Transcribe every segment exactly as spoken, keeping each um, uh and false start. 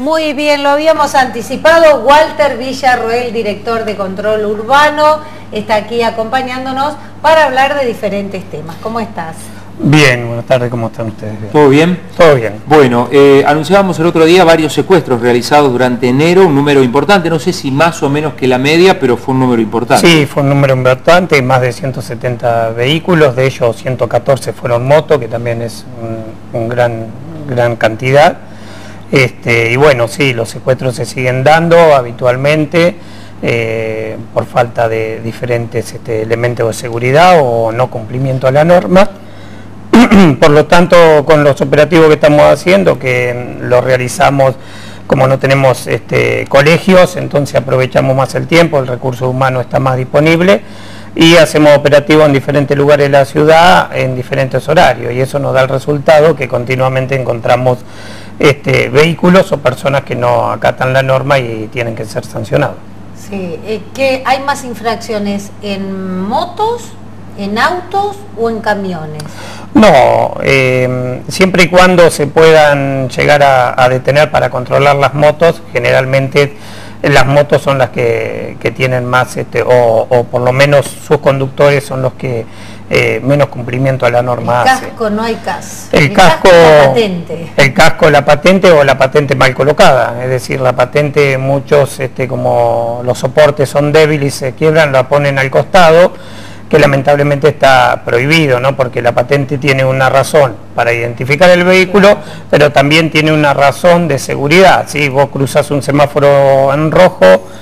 Muy bien, lo habíamos anticipado. Walter Villarroel, director de Control Urbano, está aquí acompañándonos para hablar de diferentes temas. ¿Cómo estás? Bien, buenas tardes, ¿cómo están ustedes? Bien. ¿Todo bien? Todo bien. Bueno, eh, anunciábamos el otro día varios secuestros realizados durante enero, un número importante, no sé si más o menos que la media, pero fue un número importante. Sí, fue un número importante, más de ciento setenta vehículos, de ellos ciento catorce fueron motos, que también es un, un gran, gran cantidad. Este, y bueno, sí, los secuestros se siguen dando habitualmente eh, por falta de diferentes este, elementos de seguridad o no cumplimiento a la norma. Por lo tanto, con los operativos que estamos haciendo, que los realizamos como no tenemos este, colegios, entonces aprovechamos más el tiempo, el recurso humano está más disponible y hacemos operativos en diferentes lugares de la ciudad en diferentes horarios, y eso nos da el resultado que continuamente encontramos este, vehículos o personas que no acatan la norma y tienen que ser sancionados. Sí, eh, ¿que hay más infracciones en motos, en autos o en camiones? No, eh, siempre y cuando se puedan llegar a, a detener para controlar las motos, generalmente las motos son las que, que tienen más, este, o, o por lo menos sus conductores son los que eh, menos cumplimiento a la norma hacen. El casco, hace. No hay casco. El, el casco, casco, la patente. El casco, la patente o la patente mal colocada, es decir, la patente muchos, este, como los soportes son débiles y se quiebran, la ponen al costado, que lamentablemente está prohibido, ¿no? Porque la patente tiene una razón para identificar el vehículo, pero también tiene una razón de seguridad. ¿Sí? Vos cruzás un semáforo en rojo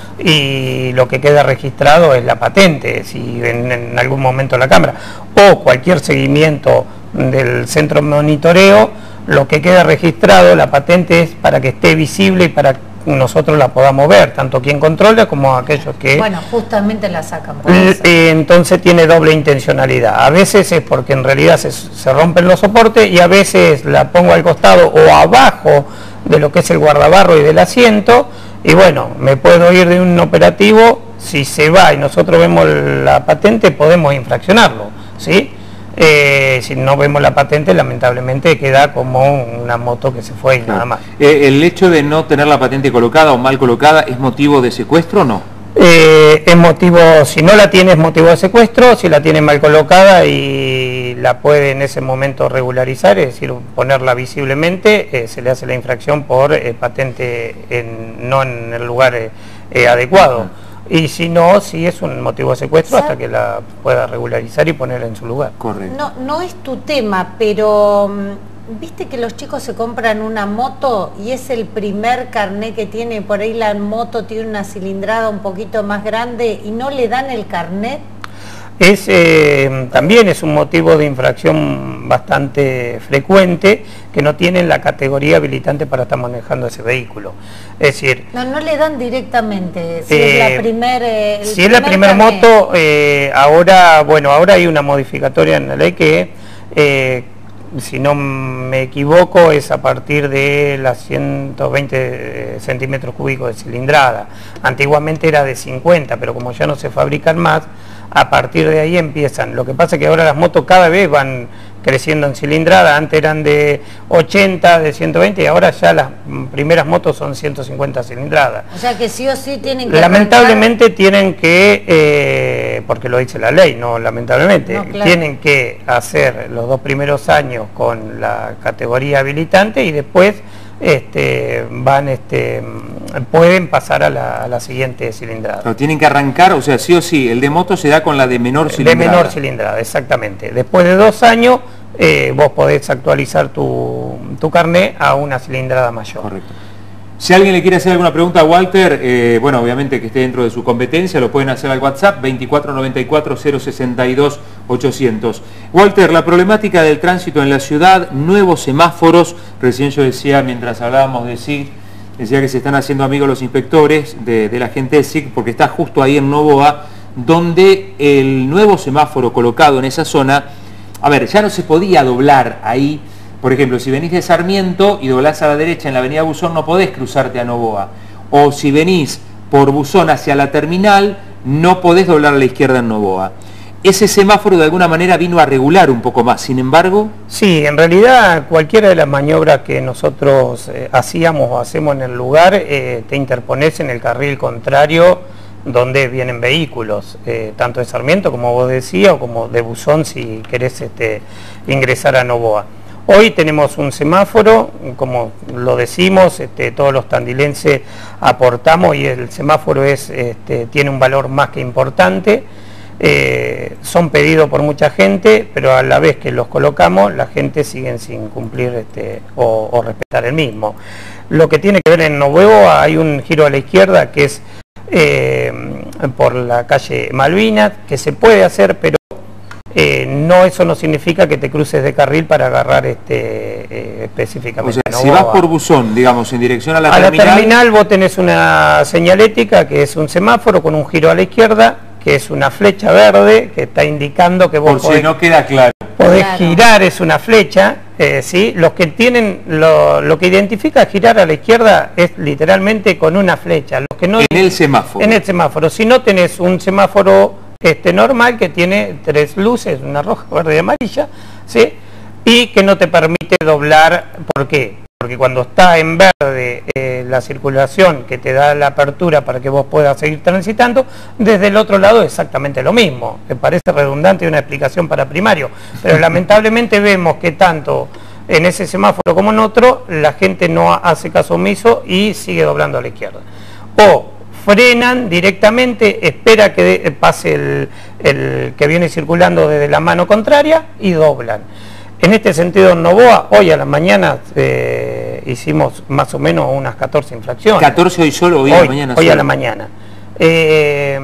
y lo que queda registrado es la patente, si en, en algún momento la cámara, o cualquier seguimiento del centro de monitoreo, lo que queda registrado, la patente, es para que esté visible y para que nosotros la podamos ver, tanto quien controla como aquellos que... Bueno, justamente la sacan por eso. Entonces tiene doble intencionalidad. A veces es porque en realidad se, se rompen los soportes y a veces la pongo al costado o abajo de lo que es el guardabarro y del asiento, y bueno, me puedo ir de un operativo, si se va y nosotros vemos la patente podemos infraccionarlo, ¿sí? Eh, si no vemos la patente, lamentablemente queda como una moto que se fue y claro. Nada más. Eh, ¿El hecho de no tener la patente colocada o mal colocada es motivo de secuestro o no? Eh, es motivo, si no la tiene es motivo de secuestro, si la tiene mal colocada y la puede en ese momento regularizar, es decir, ponerla visiblemente, eh, se le hace la infracción por eh, patente en, no en el lugar eh, eh, adecuado. Uh-huh. Y si no, sí es un motivo de secuestro hasta que la pueda regularizar y ponerla en su lugar. Correcto. No, no es tu tema, pero viste que los chicos se compran una moto y es el primer carné que tiene, por ahí la moto tiene una cilindrada un poquito más grande y no le dan el carnet. Es, eh, también es un motivo de infracción bastante frecuente, que no tienen la categoría habilitante para estar manejando ese vehículo. Es decir... No, no le dan directamente, si eh, es la primer eh, Si es la primera moto, eh, ahora, bueno, ahora hay una modificatoria en la ley que, eh, si no me equivoco, es a partir de las ciento veinte centímetros cúbicos de cilindrada. Antiguamente era de cincuenta, pero como ya no se fabrican más, a partir de ahí empiezan. Lo que pasa es que ahora las motos cada vez van creciendo en cilindrada, antes eran de ochenta, de ciento veinte y ahora ya las primeras motos son ciento cincuenta cilindradas. O sea que sí o sí tienen que... Lamentablemente arrancar... tienen que, eh, porque lo dice la ley, no lamentablemente, no, claro. Tienen que hacer los dos primeros años con la categoría habilitante y después este, van, este, pueden pasar a la, a la siguiente cilindrada. Pero tienen que arrancar, o sea, sí o sí, el de moto se da con la de menor cilindrada. De menor cilindrada, exactamente. Después de dos años, eh, vos podés actualizar tu, tu carné a una cilindrada mayor. Correcto. Si alguien le quiere hacer alguna pregunta a Walter, eh, bueno, obviamente que esté dentro de su competencia, lo pueden hacer al WhatsApp veinticuatro noventa y cuatro cero sesenta y dos ochocientos. Walter, la problemática del tránsito en la ciudad, nuevos semáforos, recién yo decía, mientras hablábamos de S I C, decía que se están haciendo amigos los inspectores de, de la gente de S I C, porque está justo ahí en Novoa, donde el nuevo semáforo colocado en esa zona, a ver, ya no se podía doblar ahí. Por ejemplo, si venís de Sarmiento y doblás a la derecha en la avenida Buzón, no podés cruzarte a Novoa. O si venís por Buzón hacia la terminal, no podés doblar a la izquierda en Novoa. ese semáforo de alguna manera vino a regular un poco más, sin embargo... Sí, en realidad cualquiera de las maniobras que nosotros eh, hacíamos o hacemos en el lugar, eh, te interpones en el carril contrario donde vienen vehículos, eh, tanto de Sarmiento como vos decías, o como de Buzón si querés este, ingresar a Novoa. Hoy tenemos un semáforo, como lo decimos, este, todos los tandilenses aportamos y el semáforo es, este, tiene un valor más que importante. Eh, son pedidos por mucha gente, pero a la vez que los colocamos, la gente sigue sin cumplir este, o, o respetar el mismo. Lo que tiene que ver en Novoa, hay un giro a la izquierda que es eh, por la calle Malvinas, que se puede hacer, pero eh, no, eso no significa que te cruces de carril para agarrar este, eh, específicamente. O sea, si vas por Buzón, digamos, en dirección a la a terminal... A la terminal vos tenés una señalética que es un semáforo con un giro a la izquierda, que es una flecha verde que está indicando que vos por podés, si no queda claro. podés Claro. girar, es una flecha, eh, ¿sí? Los que tienen, lo, lo que identifica girar a la izquierda es literalmente con una flecha. Los que no, En el semáforo. En el semáforo. Si no tenés un semáforo este, normal que tiene tres luces, una roja, verde y amarilla, ¿sí? Y que no te permite doblar. ¿Por qué? Porque cuando está en verde eh, la circulación que te da la apertura para que vos puedas seguir transitando, desde el otro lado es exactamente lo mismo. Me parece redundante una explicación para primario, pero lamentablemente vemos que tanto en ese semáforo como en otro, la gente no hace caso omiso y sigue doblando a la izquierda. O frenan directamente, espera que de, pase el, el que viene circulando desde la mano contraria y doblan. En este sentido, en Novoa, hoy a la mañana eh, hicimos más o menos unas catorce infracciones. catorce hoy solo, hoy, hoy a la mañana. Hoy solo. a la mañana. Eh,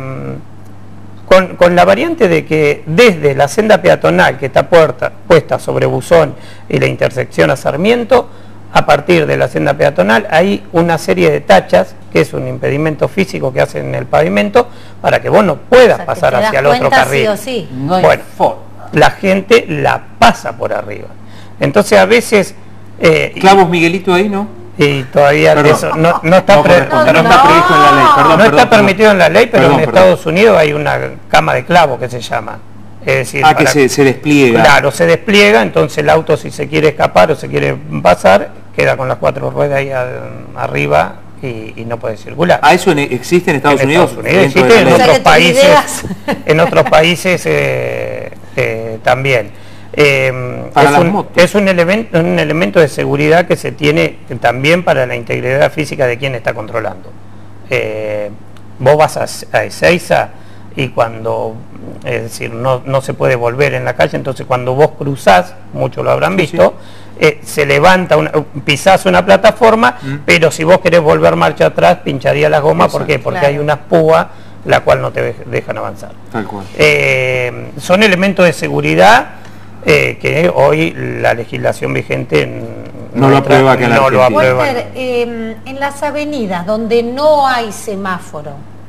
con, con la variante de que desde la senda peatonal que está puerta, puesta sobre Buzón y la intersección a Sarmiento, a partir de la senda peatonal hay una serie de tachas, que es un impedimento físico que hacen en el pavimento, para que vos no puedas O sea, que pasar te das hacia el otro cuenta carril. sí o sí. No hay Bueno, forma. la gente la pasa por arriba. Entonces a veces... Eh, ¿Clavos Miguelito ahí, no? y, y todavía Perdón. eso no, no está, No pre- corresponde, no no está está- previsto en la ley. Perdón, no perdón, está perdón. permitido en la ley, pero Perdón, en perdón. Estados Unidos hay una cama de clavo que se llama. Es decir, Ah, que para- se, se despliega. Claro, se despliega, entonces el auto si se quiere escapar o se quiere pasar, queda con las cuatro ruedas ahí al- arriba y, y no puede circular. ¿Ah, eso en- existe en Estados En Unidos? Estados Unidos dentro existe, de en la ley? O sea otros que tus países, ideas- en otros países eh, eh, también. Eh, Para es, las un, motos. es un elemento, un elemento de seguridad que se tiene también para la integridad física de quien está controlando. Eh, vos vas a, a Ezeiza y cuando, es decir, no, no se puede volver en la calle, entonces cuando vos cruzás, muchos lo habrán Sí, visto, eh, se levanta, una, pisás una plataforma, Mm. pero si vos querés volver marcha atrás, pincharía las gomas. ¿Por qué? Exacto. Porque Claro. hay unas púas la cual no te dej- dejan avanzar. Tal cual. Eh, son elementos de seguridad eh, que hoy la legislación vigente n- No lo entra- aprueba acá en la no lo Argentina. aprueba. Walter, eh, en las avenidas donde no hay semáforo,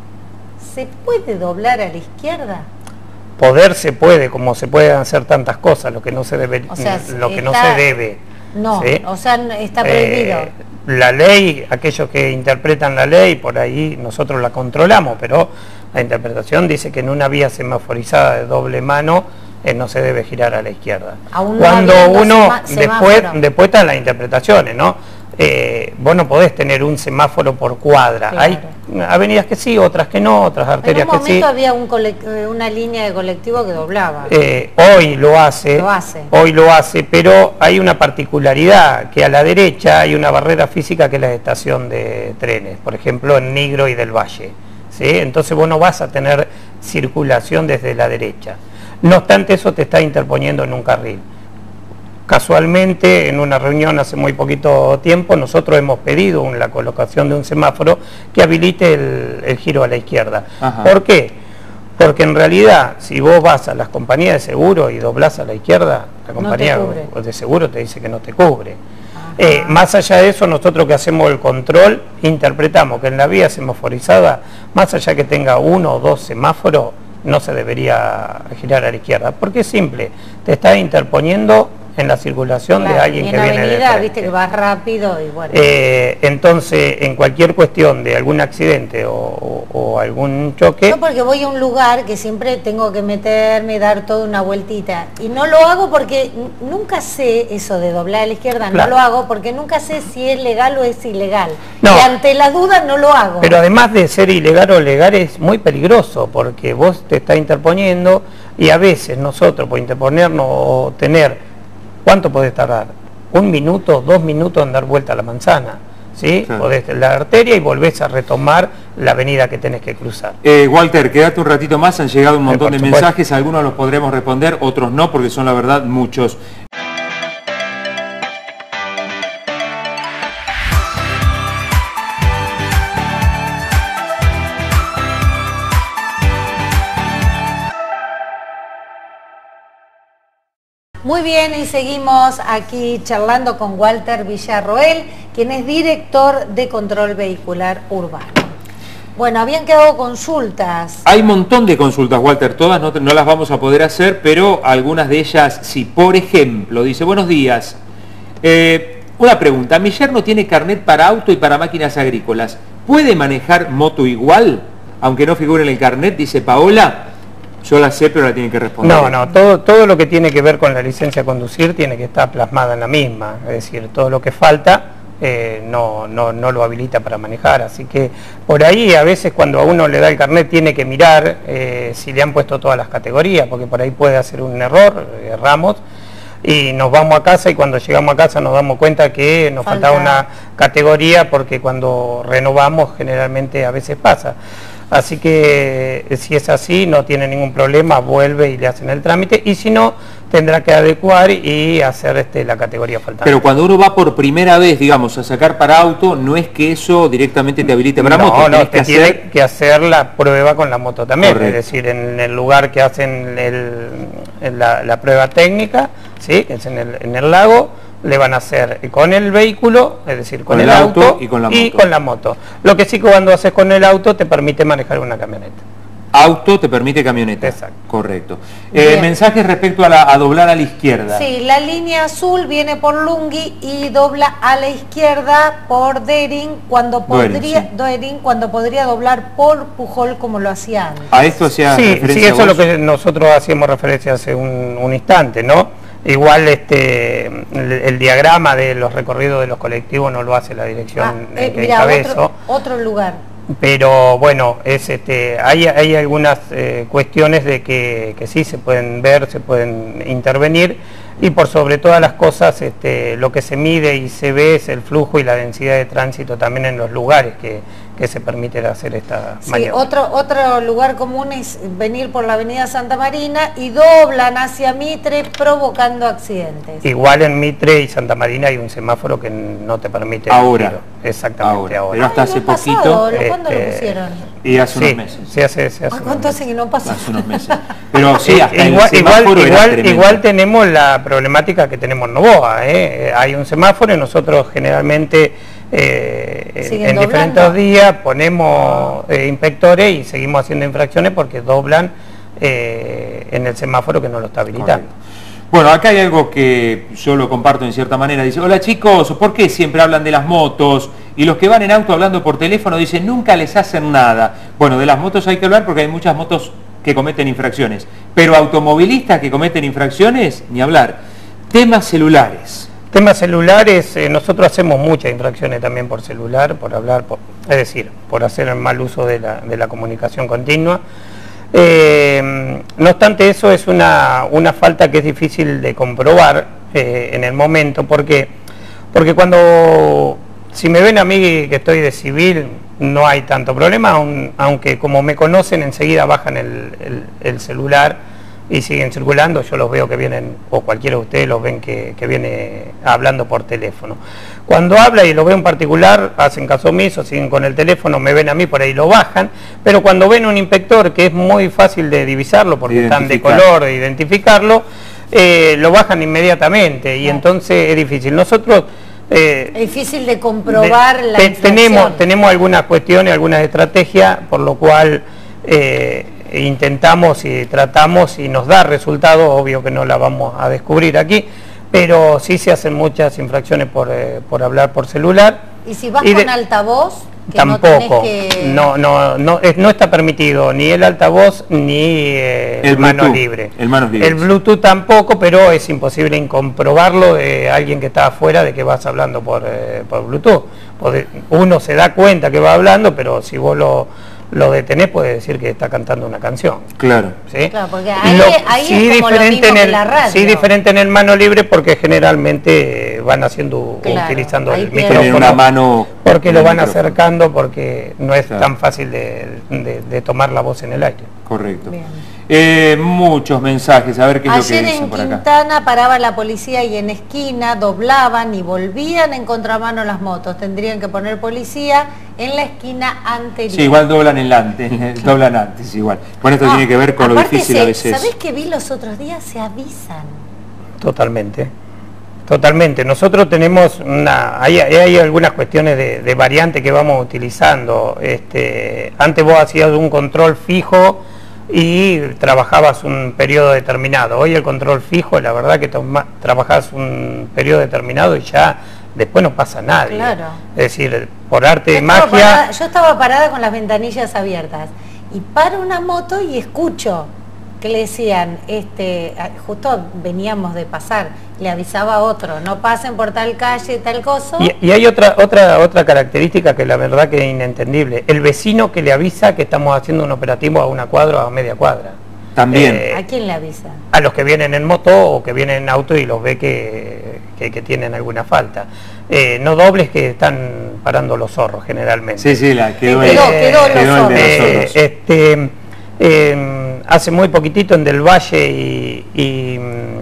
¿se puede doblar a la izquierda? Poder se puede, como se pueden hacer tantas cosas, lo que no se debe, O sea, lo que no está- se debe. No, ¿sí? o sea, n- está prohibido. Eh, la ley, aquellos que interpretan la ley, por ahí nosotros la controlamos, pero la interpretación dice que en una vía semaforizada de doble mano eh, no se debe girar a la izquierda. Aún no Cuando habiendo uno, sema- después, semáforo. después están las interpretaciones, ¿no? Eh, vos no podés tener un semáforo por cuadra. Claro. Hay avenidas que sí, otras que no, otras En arterias un que sí. momento había un colec- eh, una línea de colectivo que doblaba. Eh, hoy lo hace, Lo hace. hoy lo hace, pero hay una particularidad, que a la derecha hay una barrera física que es la estación de trenes, por ejemplo en Nigro y del Valle, ¿sí? Entonces vos no vas a tener circulación desde la derecha. No obstante, eso te está interponiendo en un carril. Casualmente, en una reunión hace muy poquito tiempo, nosotros hemos pedido un- la colocación de un semáforo que habilite el, el giro a la izquierda. Ajá. ¿Por qué? Porque en realidad, si vos vas a las compañías de seguro y doblás a la izquierda, la No compañía te cubre. de seguro te dice que no te cubre. Ajá. Eh, más allá de eso, nosotros que hacemos el control, interpretamos que en la vía semaforizada, más allá que tenga uno o dos semáforos, no se debería girar a la izquierda, porque es simple, te está interponiendo en la circulación claro, de alguien que en viene avenida, de frente. viste que vas rápido y bueno. Eh, entonces, en cualquier cuestión de algún accidente o, o, o algún choque... No, porque voy a un lugar que siempre tengo que meterme, dar toda una vueltita. Y no lo hago porque nunca sé eso de doblar a la izquierda, Claro. no lo hago porque nunca sé si es legal o es ilegal. No. Y ante la duda no lo hago. Pero además de ser ilegal o legal es muy peligroso porque vos te estás interponiendo y a veces nosotros por interponernos o tener... ¿Cuánto podés tardar? Un minuto, dos minutos en dar vuelta a la manzana, ¿sí? Claro. Podés la arteria y volvés a retomar la avenida que tenés que cruzar. Eh, Walter, quédate un ratito más, han llegado un Eh, montón por de supuesto. mensajes, algunos los podremos responder, otros no, porque son la verdad muchos. Muy bien, y seguimos aquí charlando con Walter Villarroel, quien es director de Control Vehicular Urbano. Bueno, habían quedado consultas. Hay un montón de consultas, Walter, todas no, no las vamos a poder hacer, pero algunas de ellas sí. Por ejemplo, dice, buenos días, eh, una pregunta, mi yerno tiene carnet para auto y para máquinas agrícolas, ¿puede manejar moto igual? Aunque no figure en el carnet, dice Paola. Yo la sé, pero la tienen que responder. No, no, todo, todo lo que tiene que ver con la licencia de conducir tiene que estar plasmada en la misma, es decir, todo lo que falta eh, no, no, no lo habilita para manejar, así que por ahí a veces cuando a uno le da el carnet tiene que mirar eh, si le han puesto todas las categorías, porque por ahí puede hacer un error, erramos, y nos vamos a casa y cuando llegamos a casa nos damos cuenta que nos Falta. faltaba una categoría porque cuando renovamos generalmente a veces pasa. Así que si es así no tiene ningún problema, vuelve y le hacen el trámite y si no tendrá que adecuar y hacer este, la categoría faltante. Pero cuando uno va por primera vez, digamos, a sacar para auto, no es que eso directamente te habilite para no, moto, no, tenés te que tiene hacer... que hacer la prueba con la moto también, Correcto. es decir, en el lugar que hacen el, en la, la prueba técnica, ¿sí? Que es en el, en el lago, le van a hacer con el vehículo, es decir, con, Con el, el auto, auto y con la moto. con la moto. Lo que sí que cuando haces con el auto te permite manejar una camioneta. Auto te permite camioneta. Exacto. Correcto. Eh, Bien. mensajes respecto a, la, a doblar a la izquierda. Sí, la línea azul viene por Lungui y dobla a la izquierda por Dering cuando Duerin, podría, sí. Duerin, cuando podría doblar por Pujol como lo hacía antes. A esto hacía Sí, referencia sí, eso es lo vos. que nosotros hacíamos referencia hace un, un instante, ¿no? Igual este el, el diagrama de los recorridos de los colectivos no lo hace la dirección Ah, en eh, que mirá, encabezo, otro, otro lugar. pero bueno, es este hay, hay algunas eh, cuestiones de que, que sí se pueden ver, se pueden intervenir y por sobre todas las cosas este, lo que se mide y se ve es el flujo y la densidad de tránsito también en los lugares que, que se permite hacer esta Sí, maniobra. otro, otro lugar común es venir por la avenida Santa Marina y doblan hacia Mitre provocando accidentes. Igual en Mitre y Santa Marina hay un semáforo que no te permite el Ahora. giro. Exactamente, Ahora. ahora. Pero hasta Ay, hace no ha pasado, poquito, ¿lo- ¿Cuándo lo este, pusieron? Y hace unos Sí, meses. se hace, se hace Ay, unos ¿cuánto meses. hace que no pasa? Hace unos meses. Pero sí, hasta Eh, igual, el igual, semáforo era igual, tremendo. igual tenemos la problemática que tenemos en Novoa, ¿eh? Hay un semáforo y nosotros generalmente eh, en ¿Siguen diferentes doblando? días ponemos eh, inspectores y seguimos haciendo infracciones porque doblan eh, en el semáforo que no lo está habilitando. Correcto. Bueno, acá hay algo que yo lo comparto en cierta manera. Dice, hola chicos, ¿por qué siempre hablan de las motos? Y los que van en auto hablando por teléfono dicen, nunca les hacen nada. Bueno, de las motos hay que hablar porque hay muchas motos que cometen infracciones. Pero automovilistas que cometen infracciones, ni hablar. Temas celulares. Temas celulares, eh, nosotros hacemos muchas infracciones también por celular, por hablar, por, es decir, por hacer el mal uso de la, de la comunicación continua. Eh, no obstante, eso es una, una falta que es difícil de comprobar eh, en el momento, porque, porque cuando, si me ven a mí que estoy de civil, no hay tanto problema, aun, aunque como me conocen enseguida bajan el, el, el celular y siguen circulando, yo los veo que vienen, o cualquiera de ustedes los ven que, que viene hablando por teléfono. Cuando habla y lo veo en particular, hacen caso omiso, siguen con el teléfono, me ven a mí, por ahí lo bajan, pero cuando ven un inspector, que es muy fácil de divisarlo, porque están de color, de identificarlo, eh, lo bajan inmediatamente, y entonces es difícil. Nosotros... Eh, es difícil de comprobar de, la te, infracción. tenemos, tenemos algunas cuestiones, algunas estrategias, por lo cual... Eh, intentamos y tratamos y nos da resultados, obvio que no la vamos a descubrir aquí, pero sí se hacen muchas infracciones por, eh, por hablar por celular. ¿Y si vas y con de, altavoz? Que tampoco, no, que... no, no, no, es, no está permitido ni el altavoz ni eh, el, el mano libre. El manos libres. El Bluetooth tampoco, pero es imposible incomprobarlo de alguien que está afuera de que vas hablando por, eh, por Bluetooth. Uno se da cuenta que va hablando, pero si vos lo, lo detenés puede decir que está cantando una canción. Claro. ¿Sí? Claro, porque ahí, lo, ahí sí, es como lo mismo en el, que la radio. Sí, diferente en el mano libre porque generalmente van haciendo, claro, utilizando el tiene micrófono. Una mano porque lo van micrófono. acercando porque no es claro. tan fácil de, de, de tomar la voz en el aire. Correcto. Eh, muchos mensajes, a ver qué es Ayer lo que dicen por acá. en Quintana paraba la policía y en esquina doblaban y volvían en contramano las motos. Tendrían que poner policía en la esquina anterior. Sí, igual doblan en antes, doblan antes igual. Bueno, esto Ah, tiene que ver con lo difícil se, a veces. ¿Sabés qué vi los otros días? Se avisan. Totalmente. Totalmente. Nosotros tenemos una, hay, hay algunas cuestiones de, de variante que vamos utilizando. Este, antes vos hacías un control fijo y trabajabas un periodo determinado. Hoy el control fijo, la verdad que toma, trabajás un periodo determinado y ya después no pasa nadie. Claro. Es decir, por arte yo de magia... Parada, yo estaba parada con las ventanillas abiertas y paro una moto y escucho que le decían, este, justo veníamos de pasar, le avisaba a otro, no pasen por tal calle, tal cosa. Y, y hay otra, otra, otra característica que la verdad que es inentendible, el vecino que le avisa que estamos haciendo un operativo a una cuadra o a media cuadra. También. Eh, ¿A quién le avisa? A los que vienen en moto o que vienen en auto y los ve que, que, que tienen alguna falta. Eh, no dobles que están parando los zorros generalmente. Sí, sí, la quedó, quedó, el, quedó, quedó el de eh, nosotros. Este, eh, hace muy poquitito en Del Valle y, y,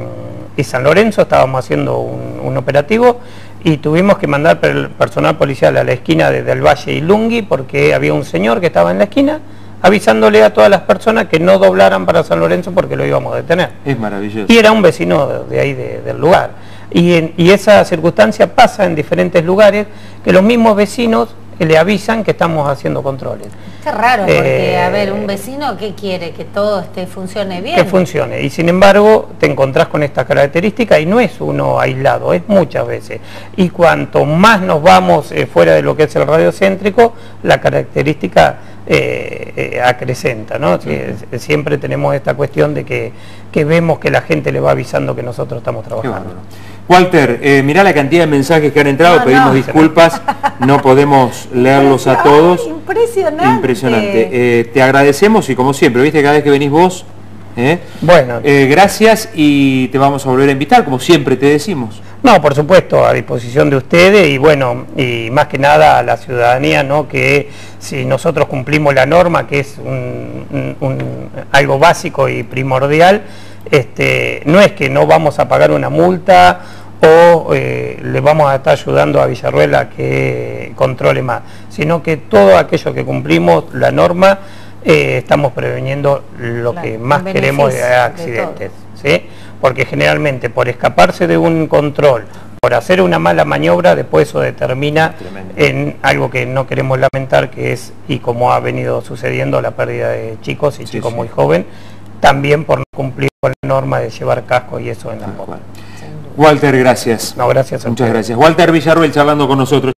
y San Lorenzo estábamos haciendo un, un operativo y tuvimos que mandar per, personal policial a la esquina de Del Valle y Lungui porque había un señor que estaba en la esquina avisándole a todas las personas que no doblaran para San Lorenzo porque lo íbamos a detener. Es maravilloso. Y era un vecino de, de ahí de, del lugar. Y, en, y esa circunstancia pasa en diferentes lugares que los mismos vecinos le avisan que estamos haciendo controles. Qué raro, porque, Eh, a ver, un vecino, ¿qué quiere? Que todo este funcione bien. Que funcione. Y sin embargo, te encontrás con esta característica y no es uno aislado, es muchas veces. Y cuanto más nos vamos eh, fuera de lo que es el radiocéntrico, la característica eh, eh, acrecenta, ¿no? Sí, siempre tenemos esta cuestión de que, que vemos que la gente le va avisando que nosotros estamos trabajando. Walter, eh, mirá la cantidad de mensajes que han entrado, No, pedimos no. disculpas, no podemos leerlos a todos. Ay, impresionante. Impresionante. Eh, te agradecemos y como siempre, viste, cada vez que venís vos, ¿eh? Bueno. Eh, gracias y te vamos a volver a invitar, como siempre te decimos. No, por supuesto, a disposición de ustedes y bueno, y más que nada a la ciudadanía, ¿no? Que si nosotros cumplimos la norma, que es un, un, un, algo básico y primordial, este, no es que no vamos a pagar una multa o eh, le vamos a estar ayudando a Villarruel a que controle más, sino que todo aquello que cumplimos la norma, eh, estamos preveniendo lo claro, que más queremos de accidentes, ¿sí? Porque generalmente por escaparse de un control, por hacer una mala maniobra, después eso determina Tremendo. en algo que no queremos lamentar, que es, y como ha venido sucediendo, la pérdida de chicos y sí, chicos sí. muy jóvenes, también por no cumplir con la norma de llevar casco y eso en la moto. Walter, gracias. No, gracias a Muchas ustedes. gracias. Walter Villarruel charlando con nosotros.